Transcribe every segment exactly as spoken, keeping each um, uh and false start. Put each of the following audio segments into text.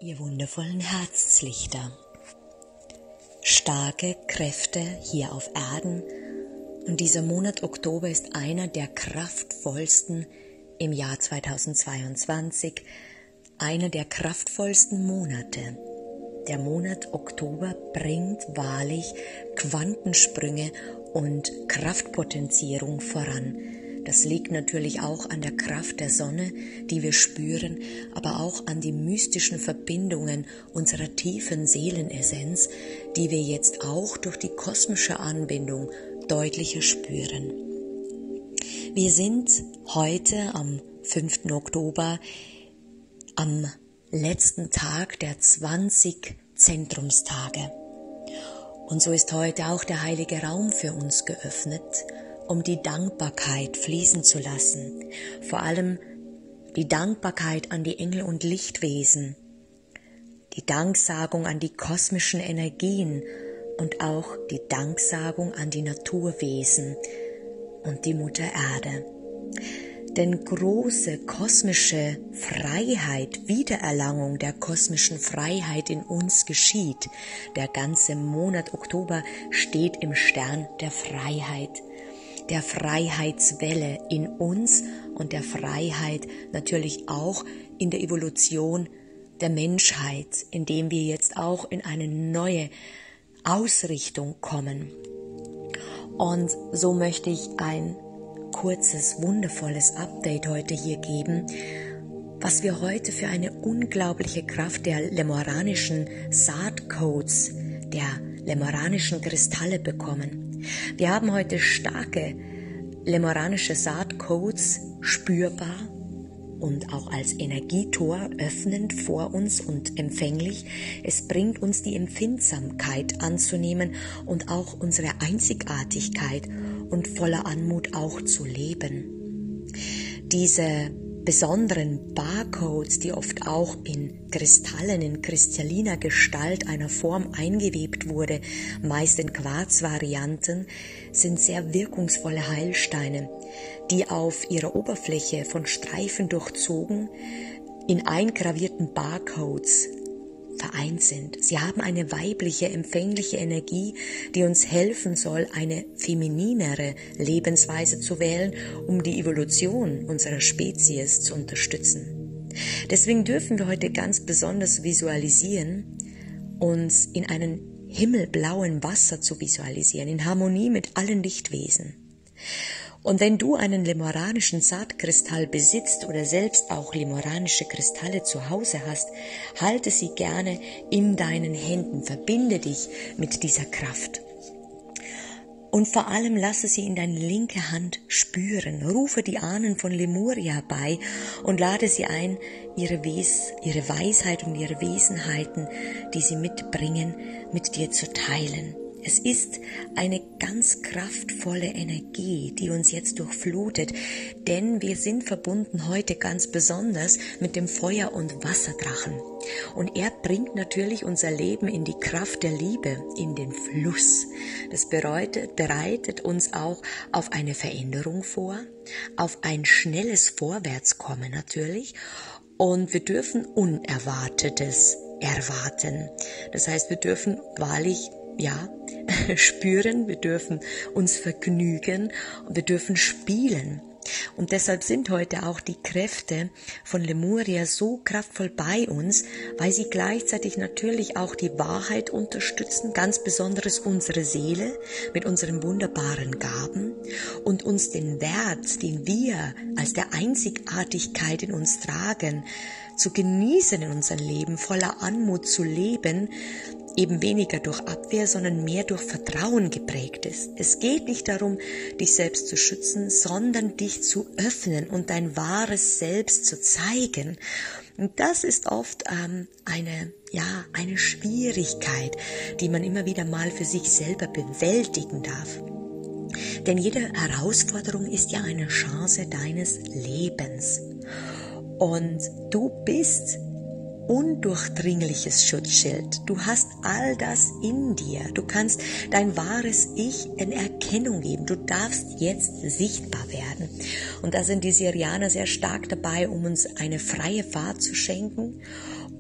Ihr wundervollen Herzlichter, starke Kräfte hier auf Erden, und dieser Monat Oktober ist einer der kraftvollsten im Jahr zweitausendzweiundzwanzig, einer der kraftvollsten Monate. Der Monat Oktober bringt wahrlich Quantensprünge und Kraftpotenzierung voran. Das liegt natürlich auch an der Kraft der Sonne, die wir spüren, aber auch an die mystischen Verbindungen unserer tiefen Seelenessenz, die wir jetzt auch durch die kosmische Anbindung deutlicher spüren. Wir sind heute am fünften Oktober am letzten Tag der zwanzig Zentrumstage. Und so ist heute auch der heilige Raum für uns geöffnet, um die Dankbarkeit fließen zu lassen, vor allem die Dankbarkeit an die Engel und Lichtwesen, die Danksagung an die kosmischen Energien und auch die Danksagung an die Naturwesen und die Mutter Erde. Denn große kosmische Freiheit, Wiedererlangung der kosmischen Freiheit in uns geschieht. Der ganze Monat Oktober steht im Stern der Freiheit, der Freiheitswelle in uns und der Freiheit natürlich auch in der Evolution der Menschheit, indem wir jetzt auch in eine neue Ausrichtung kommen. Und so möchte ich ein kurzes, wundervolles Update heute hier geben, was wir heute für eine unglaubliche Kraft der lemoranischen Saatcodes, der lemoranischen Kristalle bekommen. Wir haben heute starke lemoranische Saatcodes spürbar und auch als Energietor öffnend vor uns und empfänglich. Es bringt uns die Empfindsamkeit anzunehmen und auch unsere Einzigartigkeit und voller Anmut auch zu leben. Diese besonderen Barcodes, die oft auch in Kristallen, in kristalliner Gestalt einer Form eingewebt wurde, meist in Quarzvarianten, sind sehr wirkungsvolle Heilsteine, die auf ihrer Oberfläche von Streifen durchzogen in eingravierten Barcodes vereint sind. Sie haben eine weibliche, empfängliche Energie, die uns helfen soll, eine femininere Lebensweise zu wählen, um die Evolution unserer Spezies zu unterstützen. Deswegen dürfen wir heute ganz besonders visualisieren, uns in einen himmelblauen Wasser zu visualisieren, in Harmonie mit allen Lichtwesen. Und wenn du einen lemoranischen Saatkristall besitzt oder selbst auch lemoranische Kristalle zu Hause hast, halte sie gerne in deinen Händen, verbinde dich mit dieser Kraft. Und vor allem lasse sie in deine linke Hand spüren, rufe die Ahnen von Lemuria bei und lade sie ein, ihre, Wes- ihre Weisheit und ihre Wesenheiten, die sie mitbringen, mit dir zu teilen. Es ist eine ganz kraftvolle Energie, die uns jetzt durchflutet, denn wir sind verbunden heute ganz besonders mit dem Feuer- und Wasserdrachen. Und er bringt natürlich unser Leben in die Kraft der Liebe, in den Fluss. Das bedeutet, bereitet uns auch auf eine Veränderung vor, auf ein schnelles Vorwärtskommen natürlich, und wir dürfen Unerwartetes erwarten. Das heißt, wir dürfen wahrlich ja, spüren, wir dürfen uns vergnügen und wir dürfen spielen. Und deshalb sind heute auch die Kräfte von Lemuria so kraftvoll bei uns, weil sie gleichzeitig natürlich auch die Wahrheit unterstützen, ganz besonders unsere Seele mit unseren wunderbaren Gaben und uns den Wert, den wir als der Einzigartigkeit in uns tragen, zu genießen in unserem Leben, voller Anmut zu leben, eben weniger durch Abwehr, sondern mehr durch Vertrauen geprägt ist. Es geht nicht darum, dich selbst zu schützen, sondern dich zu öffnen und dein wahres Selbst zu zeigen. Und das ist oft ähm, eine, ja, eine Schwierigkeit, die man immer wieder mal für sich selber bewältigen darf. Denn jede Herausforderung ist ja eine Chance deines Lebens. Und du bist undurchdringliches Schutzschild. Du hast all das in dir. Du kannst dein wahres Ich in Erkennung geben. Du darfst jetzt sichtbar werden. Und da sind die Sirianer sehr stark dabei, um uns eine freie Fahrt zu schenken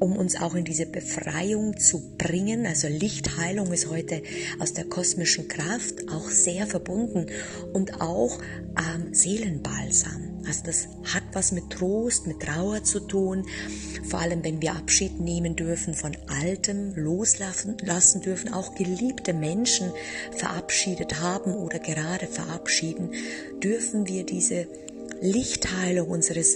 um uns auch in diese Befreiung zu bringen. Also Lichtheilung ist heute aus der kosmischen Kraft auch sehr verbunden und auch ähm, Seelenbalsam. Also das hat was mit Trost, mit Trauer zu tun, vor allem wenn wir Abschied nehmen dürfen von Altem, loslassen lassen dürfen, auch geliebte Menschen verabschiedet haben oder gerade verabschieden, dürfen wir diese Lichtheilung unseres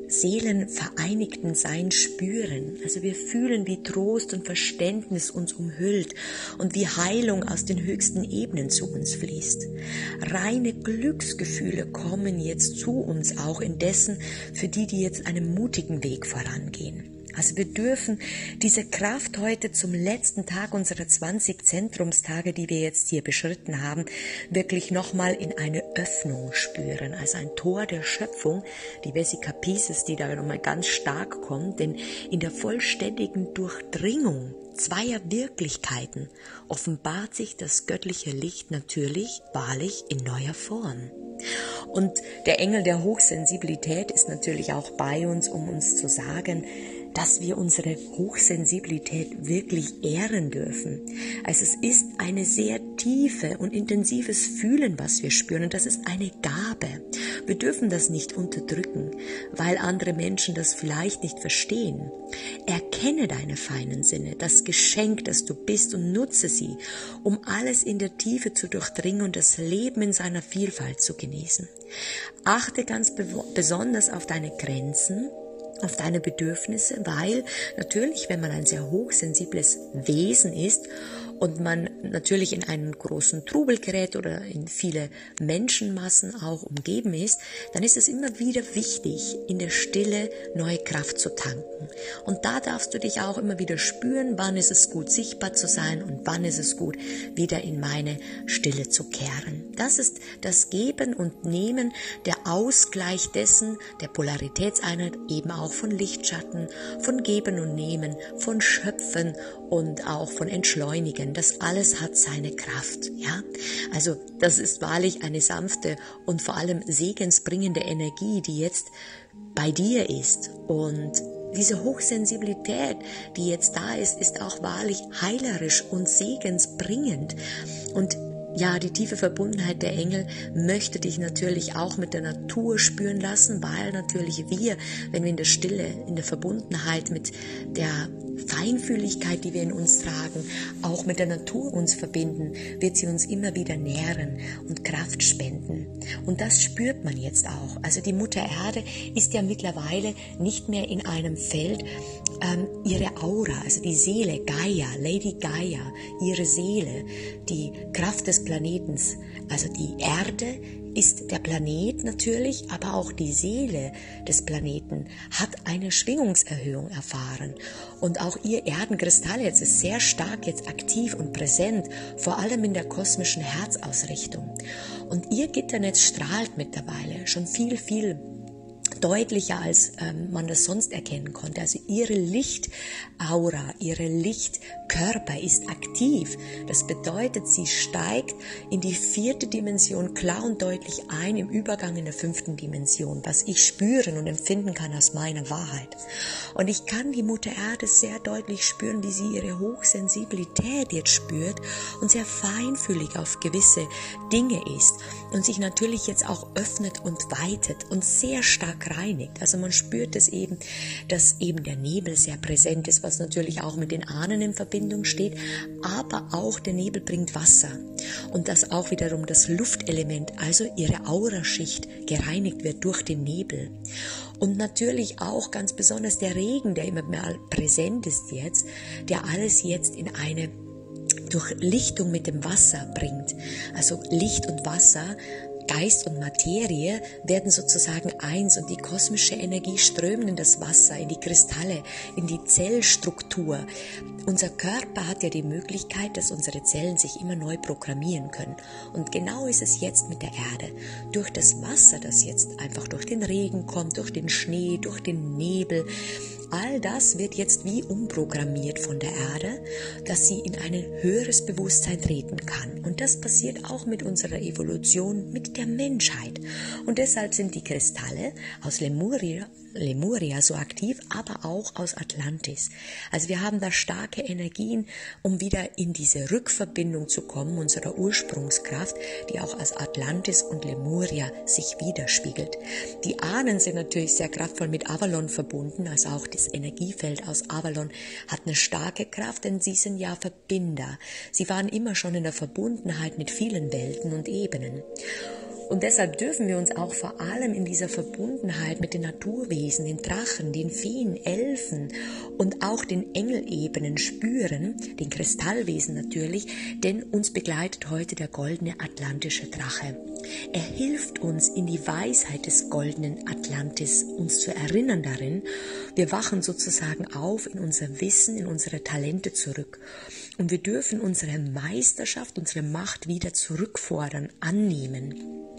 seelenvereinigten Sein spüren. Also wir fühlen, wie Trost und Verständnis uns umhüllt und wie Heilung aus den höchsten Ebenen zu uns fließt. Reine Glücksgefühle kommen jetzt zu uns, auch indessen für die, die jetzt einen mutigen Weg vorangehen. Also wir dürfen diese Kraft heute zum letzten Tag unserer zwanzig Zentrumstage, die wir jetzt hier beschritten haben, wirklich nochmal in eine Öffnung spüren. Also ein Tor der Schöpfung, die Vesica Pisces, die da nochmal ganz stark kommt, denn in der vollständigen Durchdringung zweier Wirklichkeiten offenbart sich das göttliche Licht natürlich, wahrlich in neuer Form. Und der Engel der Hochsensibilität ist natürlich auch bei uns, um uns zu sagen, dass wir unsere Hochsensibilität wirklich ehren dürfen. Also es ist eine sehr tiefe und intensives Fühlen, was wir spüren, und das ist eine Gabe. Wir dürfen das nicht unterdrücken, weil andere Menschen das vielleicht nicht verstehen. Erkenne deine feinen Sinne, das Geschenk, das du bist, und nutze sie, um alles in der Tiefe zu durchdringen und das Leben in seiner Vielfalt zu genießen. Achte ganz be- besonders auf deine Grenzen, auf deine Bedürfnisse, weil natürlich, wenn man ein sehr hochsensibles Wesen ist und man natürlich in einen großen Trubel gerät oder in viele Menschenmassen auch umgeben ist, dann ist es immer wieder wichtig, in der Stille neue Kraft zu tanken. Und da darfst du dich auch immer wieder spüren, wann ist es gut, sichtbar zu sein und wann ist es gut, wieder in meine Stille zu kehren. Das ist das Geben und Nehmen, der Ausgleich dessen, der Polaritätseinheit, eben auch von Lichtschatten, von Geben und Nehmen, von Schöpfen und auch von Entschleunigen. Das alles hat seine Kraft, ja. Also das ist wahrlich eine sanfte und vor allem segensbringende Energie, die jetzt bei dir ist. Und diese Hochsensibilität, die jetzt da ist, ist auch wahrlich heilerisch und segensbringend. Und ja, die tiefe Verbundenheit der Engel möchte dich natürlich auch mit der Natur spüren lassen, weil natürlich wir, wenn wir in der Stille, in der Verbundenheit mit der Feinfühligkeit, die wir in uns tragen, auch mit der Natur uns verbinden, wird sie uns immer wieder nähren und Kraft spenden. Und das spürt man jetzt auch. Also die Mutter Erde ist ja mittlerweile nicht mehr in einem Feld. Ähm, ihre Aura, also die Seele, Gaia, Lady Gaia, ihre Seele, die Kraft des Planetens, also die Erde ist der Planet natürlich, aber auch die Seele des Planeten hat eine Schwingungserhöhung erfahren. Und auch ihr Erdenkristall jetzt ist sehr stark jetzt aktiv und präsent, vor allem in der kosmischen Herzausrichtung. Und ihr Gitternetz strahlt mittlerweile schon viel, viel deutlicher, als ähm, man das sonst erkennen konnte. Also ihre Lichtaura, ihre Lichtkörper ist aktiv. Das bedeutet, sie steigt in die vierte Dimension klar und deutlich ein, im Übergang in der fünften Dimension, was ich spüren und empfinden kann aus meiner Wahrheit. Und ich kann die Mutter Erde sehr deutlich spüren, wie sie ihre Hochsensibilität jetzt spürt und sehr feinfühlig auf gewisse Dinge ist und sich natürlich jetzt auch öffnet und weitet und sehr stark reinigt. Also man spürt es eben, dass eben der Nebel sehr präsent ist, was natürlich auch mit den Ahnen in Verbindung steht, aber auch der Nebel bringt Wasser und dass auch wiederum das Luftelement, also ihre Auraschicht, gereinigt wird durch den Nebel. Und natürlich auch ganz besonders der Regen, der immer mehr präsent ist jetzt, der alles jetzt in eine Durchlichtung mit dem Wasser bringt. Also Licht und Wasser, Geist und Materie werden sozusagen eins und die kosmische Energie strömt in das Wasser, in die Kristalle, in die Zellstruktur. Unser Körper hat ja die Möglichkeit, dass unsere Zellen sich immer neu programmieren können. Und genau ist es jetzt mit der Erde. Durch das Wasser, das jetzt einfach durch den Regen kommt, durch den Schnee, durch den Nebel, all das wird jetzt wie umprogrammiert von der Erde, dass sie in ein höheres Bewusstsein treten kann. Und das passiert auch mit unserer Evolution, mit der Menschheit. Und deshalb sind die Kristalle aus Lemuria, Lemuria so aktiv, aber auch aus Atlantis. Also wir haben da starke Energien, um wieder in diese Rückverbindung zu kommen, unserer Ursprungskraft, die auch aus Atlantis und Lemuria sich widerspiegelt. Die Ahnen sind natürlich sehr kraftvoll mit Avalon verbunden, also auch das Energiefeld aus Avalon hat eine starke Kraft, denn sie sind ja Verbinder. Sie waren immer schon in der Verbundenheit mit vielen Welten und Ebenen. Und deshalb dürfen wir uns auch vor allem in dieser Verbundenheit mit den Naturwesen, den Drachen, den Feen, Elfen und auch den Engelebenen spüren, den Kristallwesen natürlich, denn uns begleitet heute der goldene atlantische Drache. Er hilft uns in die Weisheit des goldenen Atlantis, uns zu erinnern darin. Wir wachen sozusagen auf in unser Wissen, in unsere Talente zurück. Und wir dürfen unsere Meisterschaft, unsere Macht wieder zurückfordern, annehmen.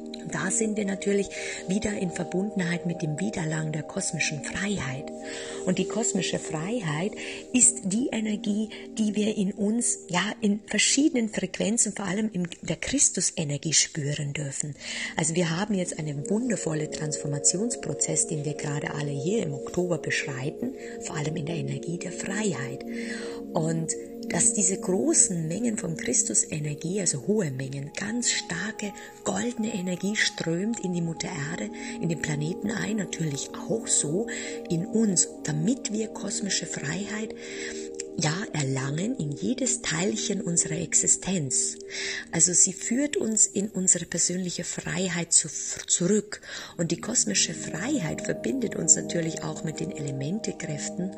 Da sind wir natürlich wieder in Verbundenheit mit dem Widerlang der kosmischen Freiheit. Und die kosmische Freiheit ist die Energie, die wir in uns, ja, in verschiedenen Frequenzen, vor allem in der Christusenergie spüren dürfen. Also wir haben jetzt einen wundervollen Transformationsprozess, den wir gerade alle hier im Oktober beschreiten, vor allem in der Energie der Freiheit. Und dass diese großen Mengen von Christusenergie, also hohe Mengen, ganz starke goldene Energie strömt in die Mutter Erde, in den Planeten ein, natürlich auch so in uns, damit wir kosmische Freiheit ja erlangen in jedes Teilchen unserer Existenz. Also sie führt uns in unsere persönliche Freiheit zu, zurück und die kosmische Freiheit verbindet uns natürlich auch mit den Elementekräften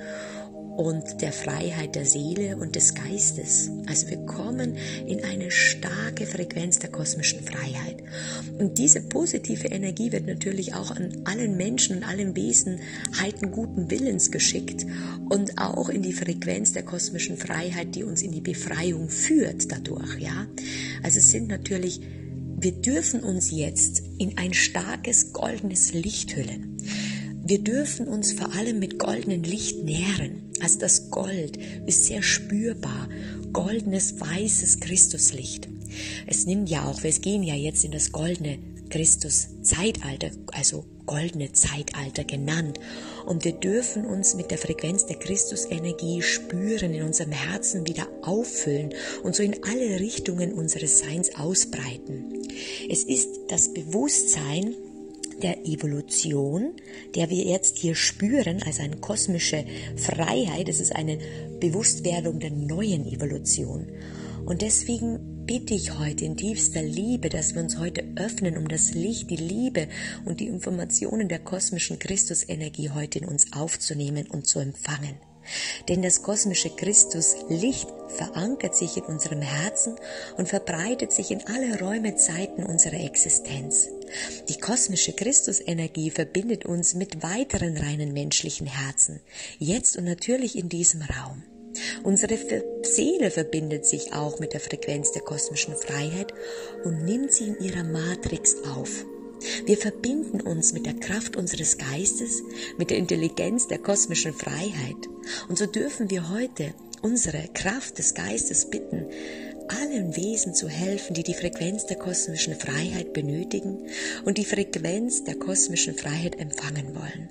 und der Freiheit der Seele und des Geistes. Also wir kommen in eine starke Frequenz der kosmischen Freiheit. Und diese positive Energie wird natürlich auch an allen Menschen und allen Wesenheiten guten Willens geschickt und auch in die Frequenz der kosmischen Freiheit, die uns in die Befreiung führt dadurch. Ja? Also es sind natürlich, wir dürfen uns jetzt in ein starkes goldenes Licht hüllen. Wir dürfen uns vor allem mit goldenem Licht nähren. Also das Gold ist sehr spürbar, goldenes, weißes Christuslicht. Es nimmt ja auch, wir gehen ja jetzt in das goldene Christus-Zeitalter, also goldene Zeitalter genannt. Und wir dürfen uns mit der Frequenz der Christusenergie spüren, in unserem Herzen wieder auffüllen und so in alle Richtungen unseres Seins ausbreiten. Es ist das Bewusstsein der Evolution, der wir jetzt hier spüren, also eine kosmische Freiheit. Es ist eine Bewusstwerdung der neuen Evolution. Und deswegen bitte ich heute in tiefster Liebe, dass wir uns heute öffnen, um das Licht, die Liebe und die Informationen der kosmischen Christusenergie heute in uns aufzunehmen und zu empfangen. Denn das kosmische Christuslicht verankert sich in unserem Herzen und verbreitet sich in alle Räume, Zeiten unserer Existenz. Die kosmische Christusenergie verbindet uns mit weiteren reinen menschlichen Herzen, jetzt und natürlich in diesem Raum. Unsere Seele verbindet sich auch mit der Frequenz der kosmischen Freiheit und nimmt sie in ihrer Matrix auf. Wir verbinden uns mit der Kraft unseres Geistes, mit der Intelligenz der kosmischen Freiheit. Und so dürfen wir heute unsere Kraft des Geistes bitten, allen Wesen zu helfen, die die Frequenz der kosmischen Freiheit benötigen und die Frequenz der kosmischen Freiheit empfangen wollen.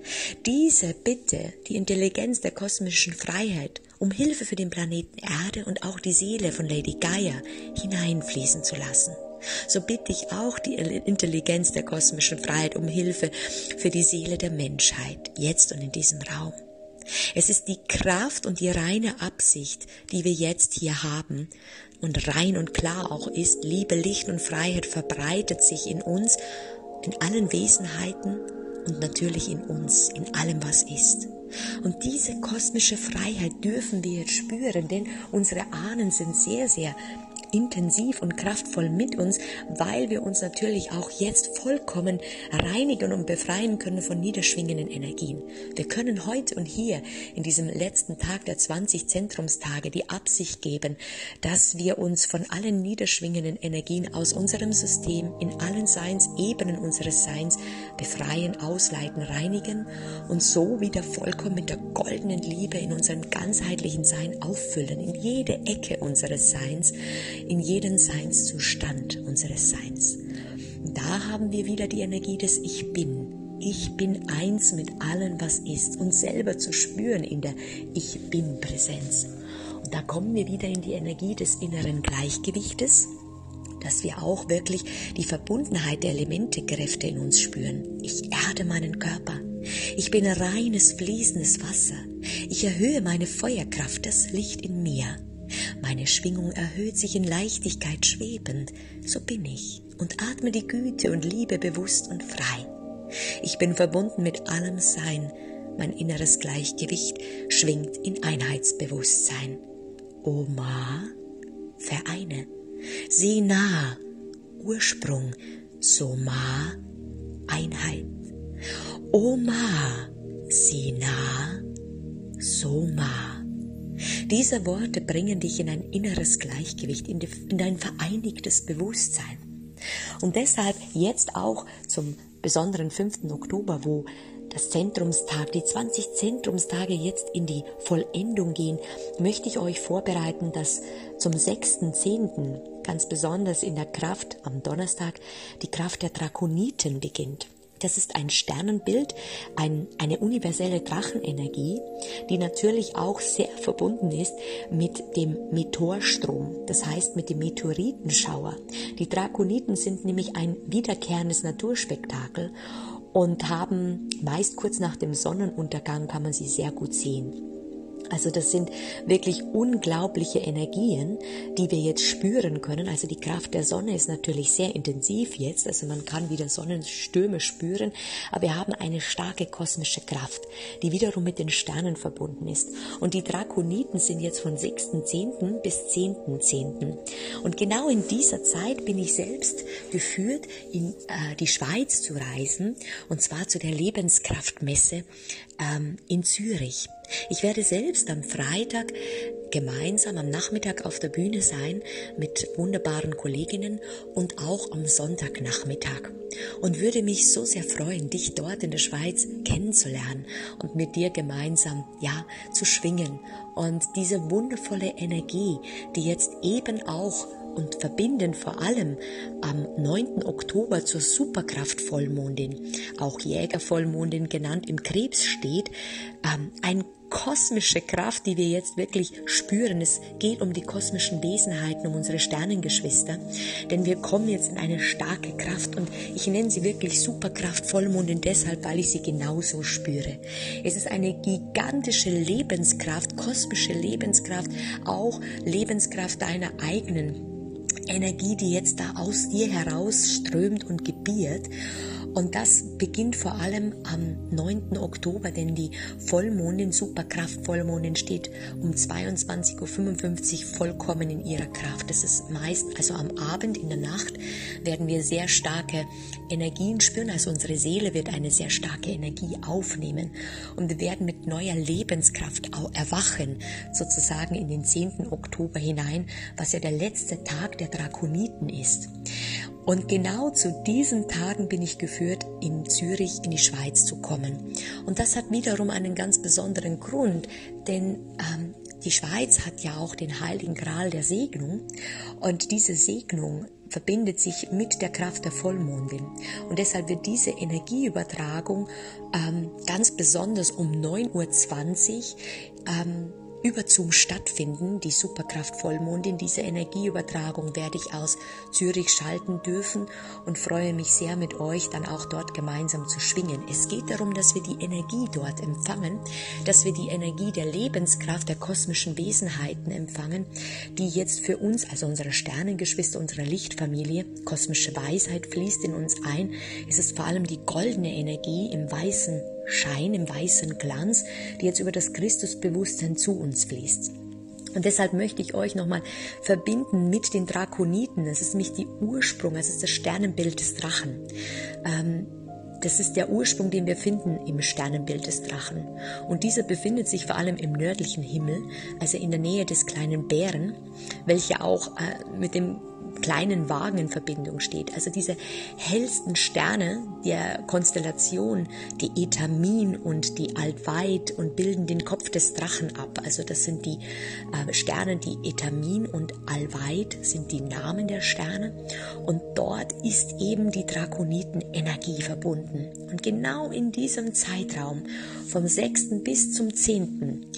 Diese Bitte, die Intelligenz der kosmischen Freiheit, um Hilfe für den Planeten Erde und auch die Seele von Lady Gaia hineinfließen zu lassen. So bitte ich auch die Intelligenz der kosmischen Freiheit um Hilfe für die Seele der Menschheit, jetzt und in diesem Raum. Es ist die Kraft und die reine Absicht, die wir jetzt hier haben und rein und klar auch ist, Liebe, Licht und Freiheit verbreitet sich in uns, in allen Wesenheiten und natürlich in uns, in allem, was ist. Und diese kosmische Freiheit dürfen wir jetzt spüren, denn unsere Ahnen sind sehr, sehr intensiv und kraftvoll mit uns, weil wir uns natürlich auch jetzt vollkommen reinigen und befreien können von niederschwingenden Energien. Wir können heute und hier in diesem letzten Tag der zwanzig Zentrumstage die Absicht geben, dass wir uns von allen niederschwingenden Energien aus unserem System in allen Seinsebenen unseres Seins befreien, ausleiten, reinigen und so wieder vollkommen mit der goldenen Liebe in unserem ganzheitlichen Sein auffüllen, in jede Ecke unseres Seins, in jeden Seinszustand unseres Seins. Und da haben wir wieder die Energie des Ich Bin. Ich bin eins mit allem, was ist, und selber zu spüren in der Ich-Bin-Präsenz. Und da kommen wir wieder in die Energie des inneren Gleichgewichtes, dass wir auch wirklich die Verbundenheit der Elementekräfte in uns spüren. Ich erde meinen Körper. Ich bin reines, fließendes Wasser. Ich erhöhe meine Feuerkraft, das Licht in mir. Meine Schwingung erhöht sich in Leichtigkeit schwebend. So bin ich und atme die Güte und Liebe bewusst und frei. Ich bin verbunden mit allem Sein. Mein inneres Gleichgewicht schwingt in Einheitsbewusstsein. Oma, vereine. Sieh nah, Ursprung, Soma, Einheit. Oma, sieh nah, Soma. Diese Worte bringen dich in ein inneres Gleichgewicht, in, die, in dein vereinigtes Bewusstsein. Und deshalb jetzt auch zum besonderen fünften Oktober, wo das Zentrumstag, die zwanzig Zentrumstage jetzt in die Vollendung gehen, möchte ich euch vorbereiten, dass zum sechsten zehnten ganz besonders in der Kraft am Donnerstag die Kraft der Drakoniten beginnt. Das ist ein Sternenbild, ein, eine universelle Drachenenergie, die natürlich auch sehr verbunden ist mit dem Meteorstrom, das heißt mit dem Meteoritenschauer. Die Drakoniten sind nämlich ein wiederkehrendes Naturspektakel und haben meist kurz nach dem Sonnenuntergang, kann man sie sehr gut sehen. Also das sind wirklich unglaubliche Energien, die wir jetzt spüren können. Also die Kraft der Sonne ist natürlich sehr intensiv jetzt, also man kann wieder Sonnenstürme spüren, aber wir haben eine starke kosmische Kraft, die wiederum mit den Sternen verbunden ist. Und die Drakoniten sind jetzt von sechsten zehnten bis zehnten zehnten Und genau in dieser Zeit bin ich selbst geführt, in äh, die Schweiz zu reisen, und zwar zu der Lebenskraftmesse ähm, in Zürich. Ich werde selbst am Freitag gemeinsam am Nachmittag auf der Bühne sein mit wunderbaren Kolleginnen und auch am Sonntagnachmittag und würde mich so sehr freuen, dich dort in der Schweiz kennenzulernen und mit dir gemeinsam, ja, zu schwingen und diese wundervolle Energie, die jetzt eben auch und verbinden vor allem am neunten Oktober zur Superkraftvollmondin, auch Jägervollmondin genannt, im Krebs steht, ähm, ein kosmische Kraft, die wir jetzt wirklich spüren. Es geht um die kosmischen Wesenheiten, um unsere Sternengeschwister, denn wir kommen jetzt in eine starke Kraft und ich nenne sie wirklich Superkraft Vollmondin deshalb, weil ich sie genauso spüre. Es ist eine gigantische Lebenskraft, kosmische Lebenskraft, auch Lebenskraft deiner eigenen Energie, die jetzt da aus dir heraus strömt und gebiert. Und das beginnt vor allem am neunten Oktober, denn die Vollmondin, Superkraft-Vollmondin, steht um zweiundzwanzig Uhr fünfundfünfzig vollkommen in ihrer Kraft. Das ist meist, also am Abend, in der Nacht, werden wir sehr starke Energien spüren. Also unsere Seele wird eine sehr starke Energie aufnehmen und wir werden mit neuer Lebenskraft erwachen, sozusagen in den zehnten Oktober hinein, was ja der letzte Tag der Drakoniten ist. Und genau zu diesen Tagen bin ich geführt, in Zürich in die Schweiz zu kommen. Und das hat wiederum einen ganz besonderen Grund, denn ähm, die Schweiz hat ja auch den Heiligen Gral der Segnung und diese Segnung verbindet sich mit der Kraft der Vollmondin. Und deshalb wird diese Energieübertragung ähm, ganz besonders um neun Uhr zwanzig ähm, über Zoom stattfinden, die Superkraft Vollmondin. Diese Energieübertragung werde ich aus Zürich schalten dürfen und freue mich sehr, mit euch dann auch dort gemeinsam zu schwingen. Es geht darum, dass wir die Energie dort empfangen, dass wir die Energie der Lebenskraft der kosmischen Wesenheiten empfangen, die jetzt für uns, also unsere Sternengeschwister, unsere Lichtfamilie, kosmische Weisheit fließt in uns ein. Es ist vor allem die goldene Energie im weißen Schein, im weißen Glanz, die jetzt über das Christusbewusstsein zu uns fließt. Und deshalb möchte ich euch nochmal verbinden mit den Drakoniten. Das ist nämlich die Ursprung, das ist das Sternenbild des Drachen. Ähm, das ist der Ursprung, den wir finden im Sternenbild des Drachen. Und dieser befindet sich vor allem im nördlichen Himmel, also in der Nähe des kleinen Bären, welcher auch äh, mit dem kleinen Wagen in Verbindung steht. Also diese hellsten Sterne der Konstellation, die Etamin und die Altveit, und bilden den Kopf des Drachen ab. Also das sind die äh, Sterne, die Etamin und Altveit sind die Namen der Sterne. Und dort ist eben die Drakonitenenergie verbunden. Und genau in diesem Zeitraum vom sechsten bis zum zehnten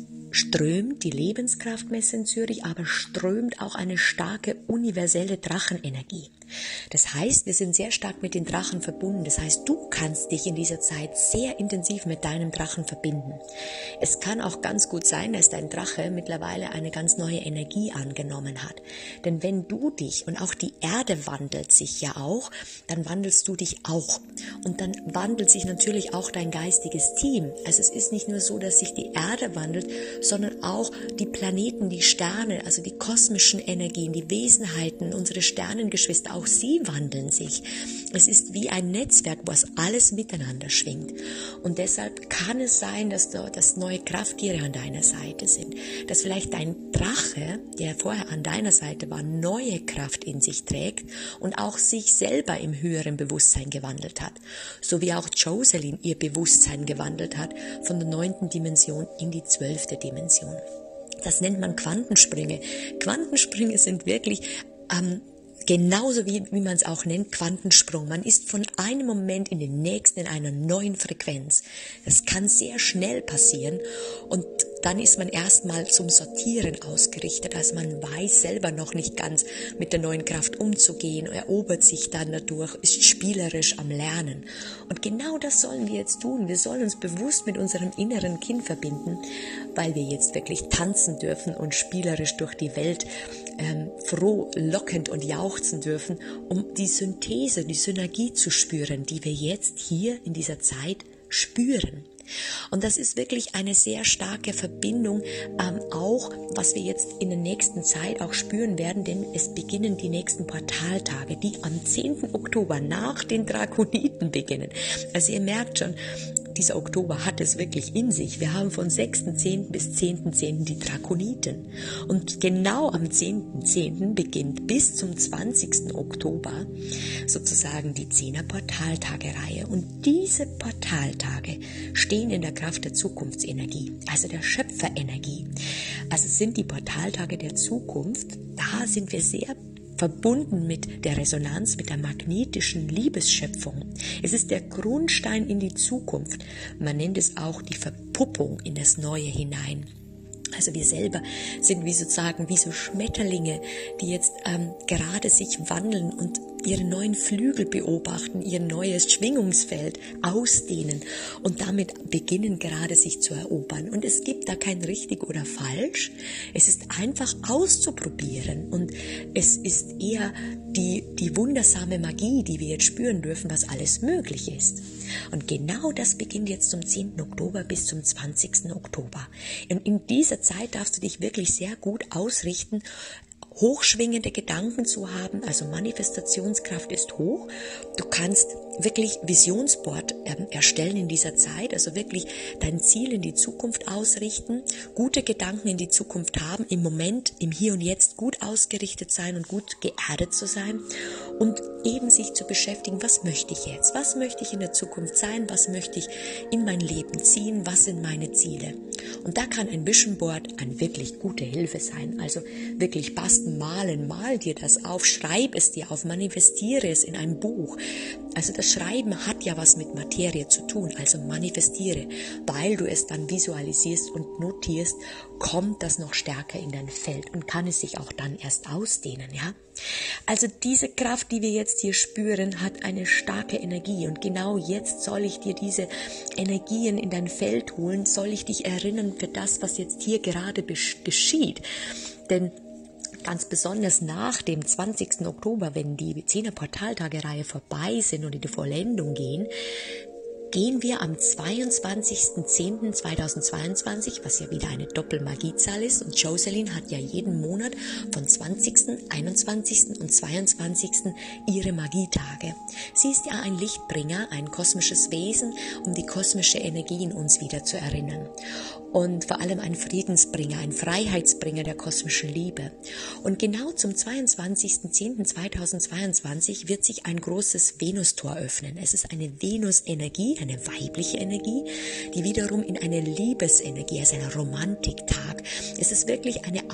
strömt die Lebenskraftmesse in Zürich, aber strömt auch eine starke universelle Drachenenergie. Das heißt, wir sind sehr stark mit den Drachen verbunden. Das heißt, du kannst dich in dieser Zeit sehr intensiv mit deinem Drachen verbinden. Es kann auch ganz gut sein, dass dein Drache mittlerweile eine ganz neue Energie angenommen hat. Denn wenn du dich, und auch die Erde wandelt sich ja auch, dann wandelst du dich auch. Und dann wandelt sich natürlich auch dein geistiges Team. Also es ist nicht nur so, dass sich die Erde wandelt, sondern auch die Planeten, die Sterne, also die kosmischen Energien, die Wesenheiten, unsere Sternengeschwister, auch sie wandeln sich. Es ist wie ein Netzwerk, wo es alles miteinander schwingt. Und deshalb kann es sein, dass, da, dass neue Krafttiere an deiner Seite sind. Dass vielleicht dein Drache, der vorher an deiner Seite war, neue Kraft in sich trägt und auch sich selber im höheren Bewusstsein gewandelt hat. So wie auch Jocelyn ihr Bewusstsein gewandelt hat von der neunten Dimension in die zwölfte Dimension. Das nennt man Quantensprünge. Quantensprünge sind wirklich ähm, genauso wie, wie man es auch nennt, Quantensprung. Man ist von einem Moment in den nächsten in einer neuen Frequenz. Das kann sehr schnell passieren und dann ist man erstmal zum Sortieren ausgerichtet, also man weiß selber noch nicht ganz mit der neuen Kraft umzugehen, erobert sich dann dadurch, ist spielerisch am Lernen. Und genau das sollen wir jetzt tun. Wir sollen uns bewusst mit unserem inneren Kind verbinden, weil wir jetzt wirklich tanzen dürfen und spielerisch durch die Welt ähm, froh, lockend und jauchzen dürfen, um die Synthese, die Synergie zu spüren, die wir jetzt hier in dieser Zeit spüren. Und das ist wirklich eine sehr starke Verbindung, ähm, auch was wir jetzt in der nächsten Zeit auch spüren werden, denn es beginnen die nächsten Portaltage, die am zehnten Oktober nach den Drakoniten beginnen. Also ihr merkt schon, dieser Oktober hat es wirklich in sich. Wir haben von sechsten zehnten bis zehnten zehnten die Drakoniten. Und genau am zehnten zehnten beginnt bis zum zwanzigsten Oktober sozusagen die zehner Portaltage-Reihe. Und diese Portaltage stehen in der Kraft der Zukunftsenergie, also der Schöpferenergie. Also sind die Portaltage der Zukunft, da sind wir sehr verbunden mit der Resonanz, mit der magnetischen Liebesschöpfung. Es ist der Grundstein in die Zukunft. Man nennt es auch die Verpuppung in das Neue hinein. Also wir selber sind wie sozusagen wie so Schmetterlinge, die jetzt ähm, gerade sich wandeln und ihre neuen Flügel beobachten, ihr neues Schwingungsfeld ausdehnen und damit beginnen gerade sich zu erobern. Und es gibt da kein richtig oder falsch. Es ist einfach auszuprobieren und es ist eher die, die wundersame Magie, die wir jetzt spüren dürfen, was alles möglich ist. Und genau das beginnt jetzt zum zehnten Oktober bis zum zwanzigsten Oktober. Und in dieser Zeit darfst du dich wirklich sehr gut ausrichten, hochschwingende Gedanken zu haben, also Manifestationskraft ist hoch. Du kannst wirklich Visionsboard ähm, erstellen in dieser Zeit, also wirklich dein Ziel in die Zukunft ausrichten, gute Gedanken in die Zukunft haben, im Moment, im Hier und Jetzt gut ausgerichtet sein und gut geerdet zu sein und eben sich zu beschäftigen, was möchte ich jetzt, was möchte ich in der Zukunft sein, was möchte ich in mein Leben ziehen, was sind meine Ziele. Und da kann ein Vision Board eine wirklich gute Hilfe sein, also wirklich basteln, malen, mal dir das auf, schreib es dir auf, manifestiere es in ein Buch. Also das Schreiben hat ja was mit Materie zu tun, also manifestiere, weil du es dann visualisierst und notierst, kommt das noch stärker in dein Feld und kann es sich auch dann erst ausdehnen, ja? Also diese Kraft, die wir jetzt hier spüren, hat eine starke Energie und genau jetzt soll ich dir diese Energien in dein Feld holen, soll ich dich erinnern für das, was jetzt hier gerade geschieht, denn ganz besonders nach dem zwanzigsten Oktober, wenn die zehner Portaltage-Reihe vorbei sind und in die Vollendung gehen, gehen wir am zweiundzwanzigsten zehnten zweitausendzweiundzwanzig, was ja wieder eine Doppelmagiezahl ist, und Jocelyn hat ja jeden Monat von zwanzigsten einundzwanzigsten und zweiundzwanzigsten ihre Magietage. Sie ist ja ein Lichtbringer, ein kosmisches Wesen, um die kosmische Energie in uns wieder zu erinnern. und vor allem ein Friedensbringer, ein Freiheitsbringer der kosmischen Liebe. Und genau zum zweiundzwanzigsten zehnten zweitausendzweiundzwanzig wird sich ein großes Venustor öffnen. Es ist eine Venus-Energie, eine weibliche Energie, die wiederum in eine Liebesenergie, also eine Romantiktag. Es ist wirklich eine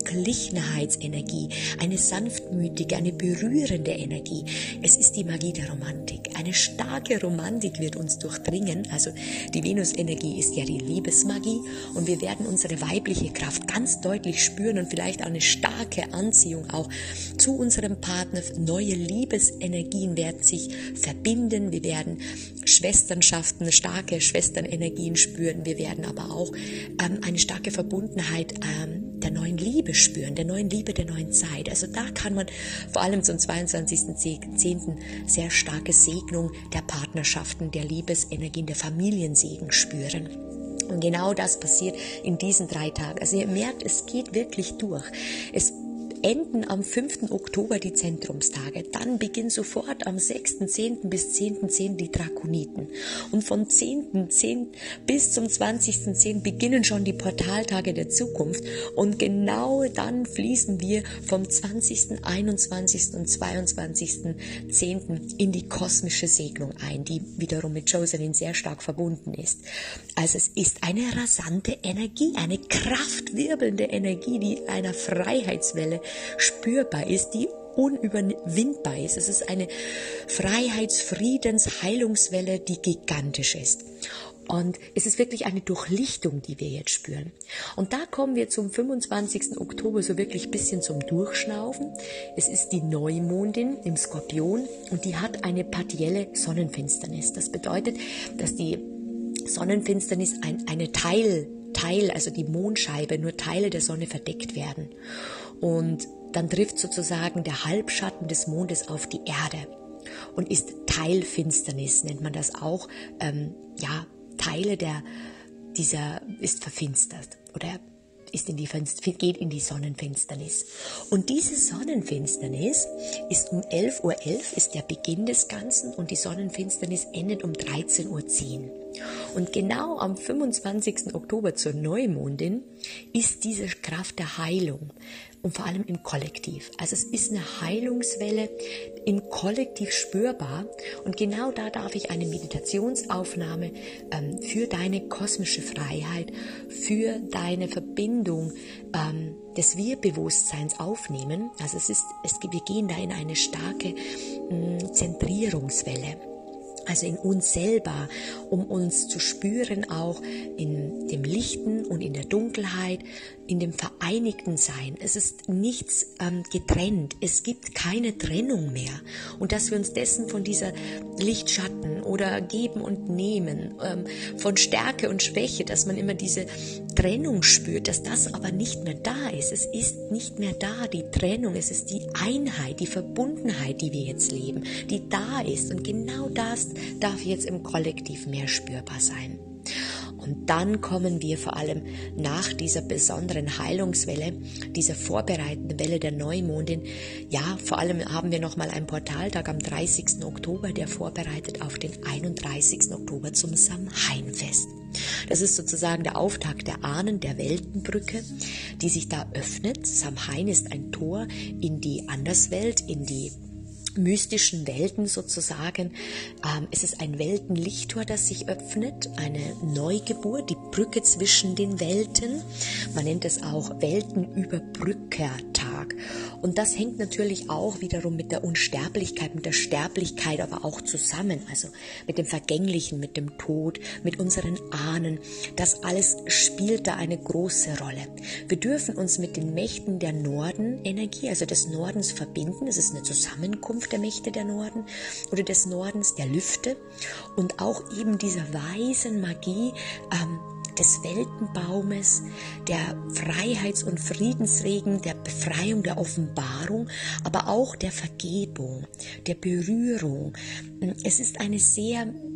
Ausgeglichenheitsenergie, eine sanftmütige, eine berührende Energie. Es ist die Magie der Romantik. Eine starke Romantik wird uns durchdringen. Also die Venus-Energie ist ja die Liebesmagie und wir werden unsere weibliche Kraft ganz deutlich spüren und vielleicht auch eine starke Anziehung auch zu unserem Partner. Neue Liebesenergien werden sich verbinden. Wir werden Schwesternschaften, starke Schwesternenergien spüren. Wir werden aber auch ähm, eine starke Verbundenheit ähm, der neuen Liebe spüren, der neuen Liebe der neuen Zeit. Also da kann man vor allem zum zweiundzwanzigsten zehnten sehr starke Segnung der Partnerschaften, der Liebesenergien, der Familiensegen spüren. Und genau das passiert in diesen drei Tagen. Also ihr merkt, es geht wirklich durch. Es enden am fünften Oktober die Zentrumstage. Dann beginnen sofort am sechsten zehnten bis zehnten zehnten die Drakoniten. Und von zehnten zehnten bis zum zwanzigsten zehnten beginnen schon die Portaltage der Zukunft. Und genau dann fließen wir vom zwanzigsten, einundzwanzigsten und zweiundzwanzigsten zehnten in die kosmische Segnung ein, die wiederum mit Jocelyn sehr stark verbunden ist. Also es ist eine rasante Energie, eine kraftwirbelnde Energie, die einer Freiheitswelle spürbar ist, die unüberwindbar ist. Es ist eine Freiheits-, Friedens-, Heilungswelle, die gigantisch ist. Und es ist wirklich eine Durchlichtung, die wir jetzt spüren. Und da kommen wir zum fünfundzwanzigsten Oktober so wirklich ein bisschen zum Durchschnaufen. Es ist die Neumondin im Skorpion und die hat eine partielle Sonnenfinsternis. Das bedeutet, dass die Sonnenfinsternis ein, eine Teil, Teil, also die Mondscheibe, nur Teile der Sonne verdeckt werden. Und dann trifft sozusagen der Halbschatten des Mondes auf die Erde und ist Teilfinsternis, nennt man das auch. Ähm, ja, Teile der, dieser ist verfinstert oder ist in die, geht in die Sonnenfinsternis. Und diese Sonnenfinsternis ist um elf Uhr elf, ist der Beginn des Ganzen und die Sonnenfinsternis endet um dreizehn Uhr zehn. Und genau am fünfundzwanzigsten Oktober zur Neumondin ist diese Kraft der Heilung und vor allem im Kollektiv. Also es ist eine Heilungswelle im Kollektiv spürbar und genau da darf ich eine Meditationsaufnahme ähm, für deine kosmische Freiheit, für deine Verbindung ähm, des Wir-Bewusstseins aufnehmen. Also es ist, es, wir gehen da in eine starke mh, Zentrierungswelle. Also in uns selber, um uns zu spüren, auch in dem Lichten und in der Dunkelheit, in dem vereinigten Sein. Es ist nichts ähm, getrennt, es gibt keine Trennung mehr. Und dass wir uns dessen von dieser Lichtschatten oder Geben und Nehmen, ähm, von Stärke und Schwäche, dass man immer diese Trennung spürt, dass das aber nicht mehr da ist. Es ist nicht mehr da, die Trennung, es ist die Einheit, die Verbundenheit, die wir jetzt leben, die da ist. Und genau das darf jetzt im Kollektiv mehr spürbar sein. Und dann kommen wir vor allem nach dieser besonderen Heilungswelle, dieser vorbereitenden Welle der Neumondin, ja, vor allem haben wir nochmal einen Portaltag am dreißigsten Oktober, der vorbereitet auf den einunddreißigsten Oktober zum Samhain-Fest. Das ist sozusagen der Auftakt der Ahnen, der Weltenbrücke, die sich da öffnet. Samhain ist ein Tor in die Anderswelt, in die mystischen Welten sozusagen. Ähm, es ist ein Weltenlichttor, das sich öffnet, eine Neugeburt, die Brücke zwischen den Welten. Man nennt es auch Weltenüberbrückertag. Und das hängt natürlich auch wiederum mit der Unsterblichkeit, mit der Sterblichkeit aber auch zusammen, also mit dem Vergänglichen, mit dem Tod, mit unseren Ahnen. Das alles spielt da eine große Rolle. Wir dürfen uns mit den Mächten der Nordenenergie, also des Nordens verbinden. Es ist eine Zusammenkunft der Mächte der Norden oder des Nordens, der Lüfte und auch eben dieser weisen Magie ähm, des Weltenbaumes, der Freiheits- und Friedensregen, der Befreiung, der Offenbarung, aber auch der Vergebung, der Berührung. Es ist eine sehr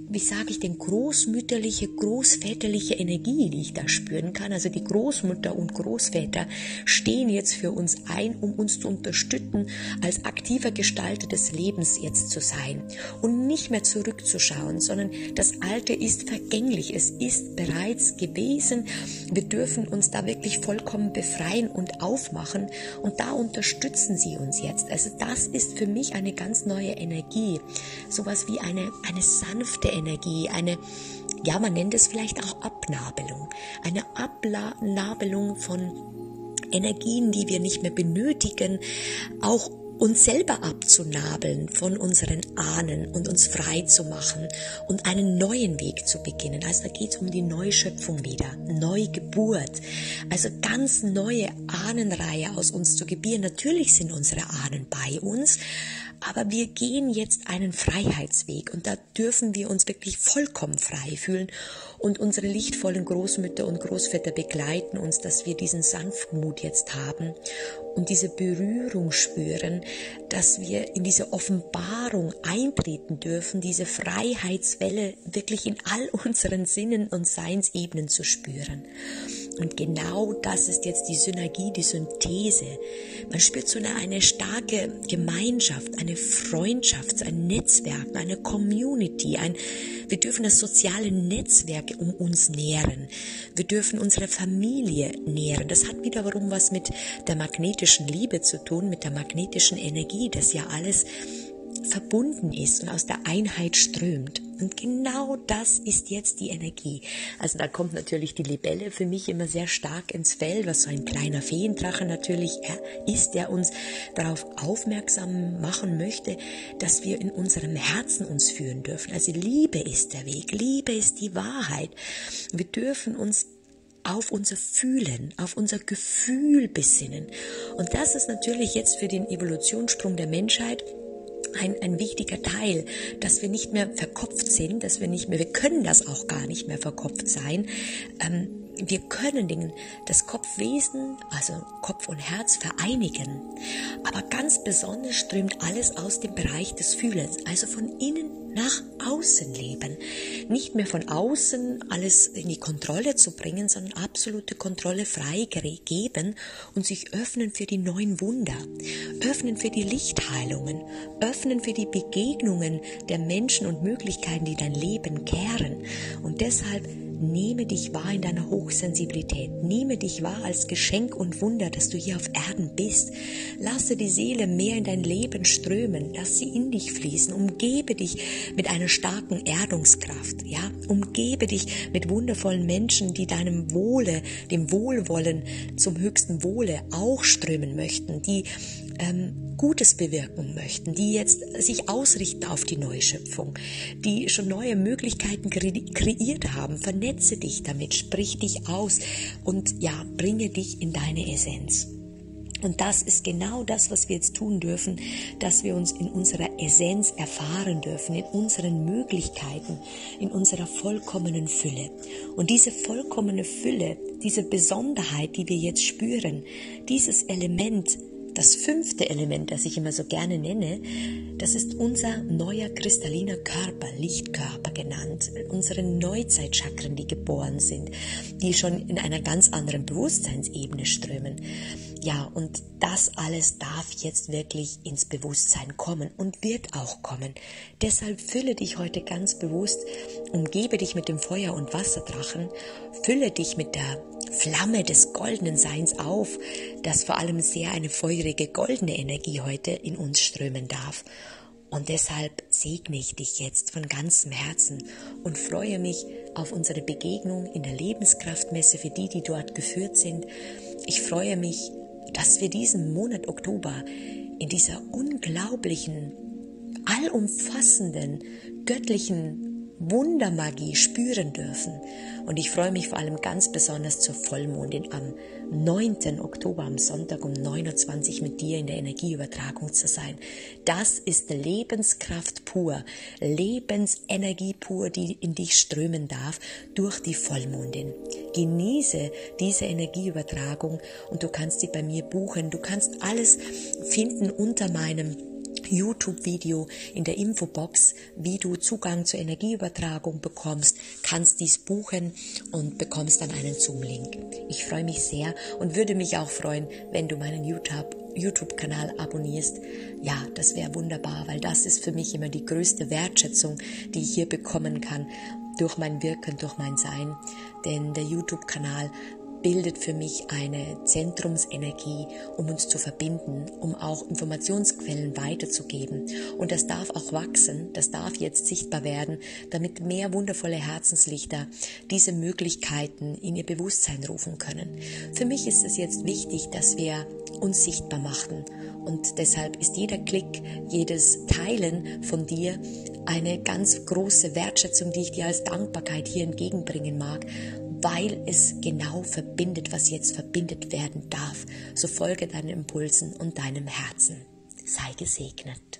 wie sage ich denn, großmütterliche, großväterliche Energie, die ich da spüren kann. Also die Großmutter und Großväter stehen jetzt für uns ein, um uns zu unterstützen, als aktiver Gestalter des Lebens jetzt zu sein und nicht mehr zurückzuschauen, sondern das Alte ist vergänglich, es ist bereits gewesen. Wir dürfen uns da wirklich vollkommen befreien und aufmachen und da unterstützen sie uns jetzt. Also das ist für mich eine ganz neue Energie, sowas wie eine, eine sanfte Energie, eine, ja, man nennt es vielleicht auch Abnabelung, eine Abnabelung von Energien, die wir nicht mehr benötigen, auch uns selber abzunabeln von unseren Ahnen und uns frei zu machen und einen neuen Weg zu beginnen. Also da geht es um die Neuschöpfung wieder, Neugeburt, also ganz neue Ahnenreihe aus uns zu gebieren. Natürlich sind unsere Ahnen bei uns, aber wir gehen jetzt einen Freiheitsweg und da dürfen wir uns wirklich vollkommen frei fühlen und unsere lichtvollen Großmütter und Großväter begleiten uns, dass wir diesen Sanftmut jetzt haben und diese Berührung spüren, dass wir in diese Offenbarung eintreten dürfen, diese Freiheitswelle wirklich in all unseren Sinnen und Seinsebenen zu spüren. Und genau das ist jetzt die Synergie, die Synthese. Man spürt so eine, eine starke Gemeinschaft, eine Freundschaft, ein Netzwerk, eine Community. Ein, wir dürfen das soziale Netzwerk um uns nähren. Wir dürfen unsere Familie nähren. Das hat wiederum was mit der magnetischen Liebe zu tun, mit der magnetischen Energie, das ja alles verbunden ist und aus der Einheit strömt. Und genau das ist jetzt die Energie. Also da kommt natürlich die Libelle für mich immer sehr stark ins Feld, was so ein kleiner Feendrache natürlich ist, der uns darauf aufmerksam machen möchte, dass wir in unserem Herzen uns führen dürfen. Also Liebe ist der Weg, Liebe ist die Wahrheit. Wir dürfen uns auf unser Fühlen, auf unser Gefühl besinnen. Und das ist natürlich jetzt für den Evolutionssprung der Menschheit Ein, ein wichtiger Teil, dass wir nicht mehr verkopft sind, dass wir nicht mehr, wir können das auch gar nicht mehr verkopft sein. Ähm, wir können den, das Kopfwesen, also Kopf und Herz vereinigen. Aber ganz besonders strömt alles aus dem Bereich des Fühlens, also von innen nach außen leben. Nicht mehr von außen alles in die Kontrolle zu bringen, sondern absolute Kontrolle freigeben und sich öffnen für die neuen Wunder, öffnen für die Lichtheilungen, öffnen für die Begegnungen der Menschen und Möglichkeiten, die dein Leben kehren. Und deshalb nehme dich wahr in deiner Hochsensibilität. Nehme dich wahr als Geschenk und Wunder, dass du hier auf Erden bist. Lasse die Seele mehr in dein Leben strömen. Lass sie in dich fließen. Umgebe dich mit einer starken Erdungskraft. Ja? Umgebe dich mit wundervollen Menschen, die deinem Wohle, dem Wohlwollen zum höchsten Wohle auch strömen möchten, die ähm, Gutes bewirken möchten, die jetzt sich ausrichten auf die Neuschöpfung, die schon neue Möglichkeiten kre- kreiert haben. Vernetze dich damit, sprich dich aus und ja, bringe dich in deine Essenz. Und das ist genau das, was wir jetzt tun dürfen, dass wir uns in unserer Essenz erfahren dürfen, in unseren Möglichkeiten, in unserer vollkommenen Fülle. Und diese vollkommene Fülle, diese Besonderheit, die wir jetzt spüren, dieses Element, das fünfte Element, das ich immer so gerne nenne, das ist unser neuer kristalliner Körper, Lichtkörper genannt, unsere Neuzeitchakren, die geboren sind, die schon in einer ganz anderen Bewusstseinsebene strömen. Ja, und das alles darf jetzt wirklich ins Bewusstsein kommen und wird auch kommen. Deshalb fülle dich heute ganz bewusst, umgebe dich mit dem Feuer- und Wasserdrachen, fülle dich mit der Flamme des goldenen Seins auf, dass vor allem sehr eine feurige goldene Energie heute in uns strömen darf. Und deshalb segne ich dich jetzt von ganzem Herzen und freue mich auf unsere Begegnung in der Lebenskraftmesse für die, die dort geführt sind. Ich freue mich, dass wir diesen Monat Oktober in dieser unglaublichen, allumfassenden, göttlichen Wundermagie spüren dürfen. Und ich freue mich vor allem ganz besonders zur Vollmondin am neunten Oktober, am Sonntag um neun Uhr zwanzig mit dir in der Energieübertragung zu sein. Das ist Lebenskraft pur, Lebensenergie pur, die in dich strömen darf durch die Vollmondin. Genieße diese Energieübertragung und du kannst sie bei mir buchen. Du kannst alles finden unter meinem YouTube-Video in der Infobox, wie du Zugang zur Energieübertragung bekommst, kannst dies buchen und bekommst dann einen Zoom-Link. Ich freue mich sehr und würde mich auch freuen, wenn du meinen YouTube YouTube-Kanal abonnierst. Ja, das wäre wunderbar, weil das ist für mich immer die größte Wertschätzung, die ich hier bekommen kann, durch mein Wirken, durch mein Sein. Denn der YouTube-Kanal bildet für mich eine Zentrumsenergie, um uns zu verbinden, um auch Informationsquellen weiterzugeben. Und das darf auch wachsen, das darf jetzt sichtbar werden, damit mehr wundervolle Herzenslichter diese Möglichkeiten in ihr Bewusstsein rufen können. Für mich ist es jetzt wichtig, dass wir uns sichtbar machen. Und deshalb ist jeder Klick, jedes Teilen von dir eine ganz große Wertschätzung, die ich dir als Dankbarkeit hier entgegenbringen mag, weil es genau verbindet, was jetzt verbindet werden darf. So folge deinen Impulsen und deinem Herzen. Sei gesegnet.